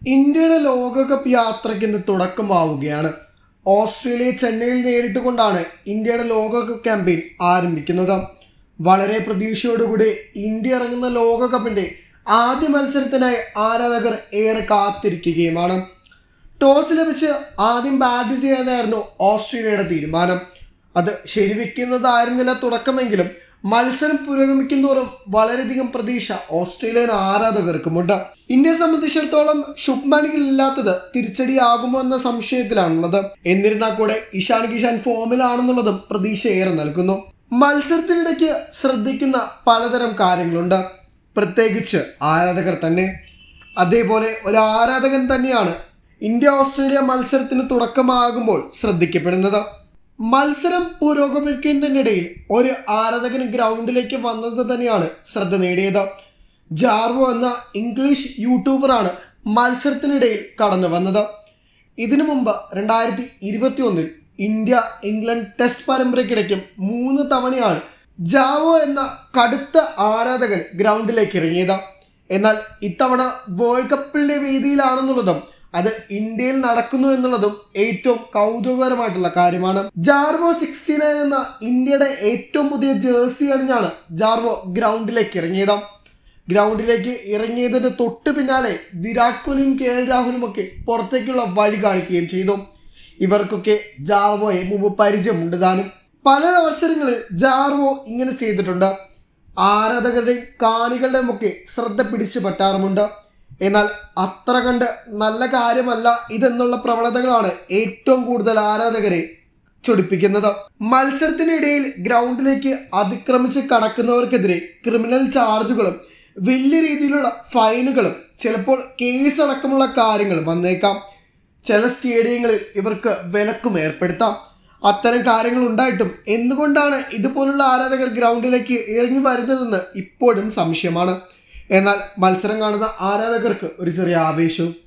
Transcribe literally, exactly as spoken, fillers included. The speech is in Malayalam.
ഇന്ത്യയുടെ ലോകകപ്പ് യാത്രയ്ക്ക് ഇന്ന് തുടക്കമാവുകയാണ്. ഓസ്ട്രേലിയ ചെന്നൈയിൽ നേരിട്ടുകൊണ്ടാണ് ഇന്ത്യയുടെ ലോകകപ്പ് ക്യാമ്പയിൻ ആരംഭിക്കുന്നത്. വളരെ പ്രതീക്ഷയോടുകൂടി ഇന്ത്യ ഇറങ്ങുന്ന ലോകകപ്പിന്റെ ആദ്യ മത്സരത്തിനായി ആരാധകർ ഏറെ കാത്തിരിക്കുകയുമാണ്. ടോസ് ലഭിച്ച് ആദ്യം ബാറ്റ് ചെയ്യാനായിരുന്നു ഓസ്ട്രേലിയയുടെ തീരുമാനം. അത് ശരിവെക്കുന്നതായിരുന്നില്ല തുടക്കമെങ്കിലും മത്സരം പുരോഗമിക്കുന്നതോറും വളരെയധികം പ്രതീക്ഷ ഓസ്ട്രേലിയൻ ആരാധകർക്കുമുണ്ട്. ഇന്ത്യയെ സംബന്ധിച്ചിടത്തോളം ശുഭ്മാൻ ഗിൽ ഇല്ലാത്തത് തിരിച്ചടിയാകുമോ എന്ന സംശയത്തിലാണുള്ളത്. എന്നിരുന്നാൽ കൂടെ ഇഷാൻ കിഷാൻ ഫോമിലാണെന്നുള്ളതും പ്രതീക്ഷ ഏറെ നൽകുന്നു. മത്സരത്തിനിടയ്ക്ക് ശ്രദ്ധിക്കുന്ന പലതരം കാര്യങ്ങളുണ്ട്, പ്രത്യേകിച്ച് ആരാധകർ തന്നെ. അതേപോലെ ഒരു ആരാധകൻ തന്നെയാണ് ഇന്ത്യ ഓസ്ട്രേലിയ മത്സരത്തിന് തുടക്കമാകുമ്പോൾ ശ്രദ്ധിക്കപ്പെടുന്നത്. മത്സരം പുരോഗമിക്കുന്നതിനിടയിൽ ഒരു ആരാധകൻ ഗ്രൗണ്ടിലേക്ക് വന്നത് തന്നെയാണ് ശ്രദ്ധ നേടിയത്. ജാർവോ എന്ന ഇംഗ്ലീഷ് യൂട്യൂബറാണ് മത്സരത്തിനിടയിൽ കടന്നു വന്നത്. ഇതിനു മുമ്പ് രണ്ടായിരത്തി ഇരുപത്തി ഒന്നിൽ ഇന്ത്യ ഇംഗ്ലണ്ട് ടെസ്റ്റ് പരമ്പരയ്ക്കിടയ്ക്കും മൂന്ന് തവണയാണ് ജാവോ എന്ന കടുത്ത ആരാധകൻ ഗ്രൗണ്ടിലേക്ക് ഇറങ്ങിയത്. എന്നാൽ ഇത്തവണ വേൾഡ് കപ്പിന്റെ വേദിയിലാണെന്നുള്ളതും അത് ഇന്ത്യയിൽ നടക്കുന്നു എന്നുള്ളതും ഏറ്റവും കൗതുകകരമായിട്ടുള്ള കാര്യമാണ്. ജാർവോ സിക്സ്റ്റി നയൻ എന്ന ഇന്ത്യയുടെ ഏറ്റവും പുതിയ ജേഴ്സി അണിഞ്ഞാണ് ജാർവോ ഗ്രൗണ്ടിലേക്ക് ഇറങ്ങിയത്. ഗ്രൗണ്ടിലേക്ക് ഇറങ്ങിയതിന് തൊട്ട് പിന്നാലെ വിരാട് കോഹ്ലിയും കെ എൽ രാഹുലും ഒക്കെ പുറത്തേക്കുള്ള വഴി കാണിക്കുകയും ചെയ്തു. ഇവർക്കൊക്കെ ജാർവോയെ മുമ്പ് പരിചയമുണ്ട് താനും. പല അവസരങ്ങളിൽ ജാർവോ ഇങ്ങനെ ചെയ്തിട്ടുണ്ട്. ആരാധകരുടെയും കാണികളുടെയും ഒക്കെ ശ്രദ്ധ പിടിച്ചു പറ്റാറുമുണ്ട്. എന്നാൽ അത്ര കണ്ട് നല്ല കാര്യമല്ല ഇതെന്നുള്ള പ്രവണതകളാണ് ഏറ്റവും കൂടുതൽ ആരാധകരെ ചൊടിപ്പിക്കുന്നത്. മത്സരത്തിനിടയിൽ ഗ്രൗണ്ടിലേക്ക് അതിക്രമിച്ച് കടക്കുന്നവർക്കെതിരെ ക്രിമിനൽ ചാർജുകളും വലിയ രീതിയിലുള്ള ഫൈനുകളും ചിലപ്പോൾ കേസ് അടക്കമുള്ള കാര്യങ്ങൾ വന്നേക്കാം. ചില സ്റ്റേഡിയങ്ങളിൽ ഇവർക്ക് വിലക്കും ഏർപ്പെടുത്താം. അത്തരം കാര്യങ്ങൾ ഉണ്ടായിട്ടും എന്തുകൊണ്ടാണ് ഇതുപോലുള്ള ആരാധകർ ഗ്രൗണ്ടിലേക്ക് ഇറങ്ങി വരുന്നതെന്ന് ഇപ്പോഴും സംശയമാണ്. എന്നാൽ മത്സരം കാണുന്ന ആരാധകർക്ക് ഒരു ചെറിയ ആവേശവും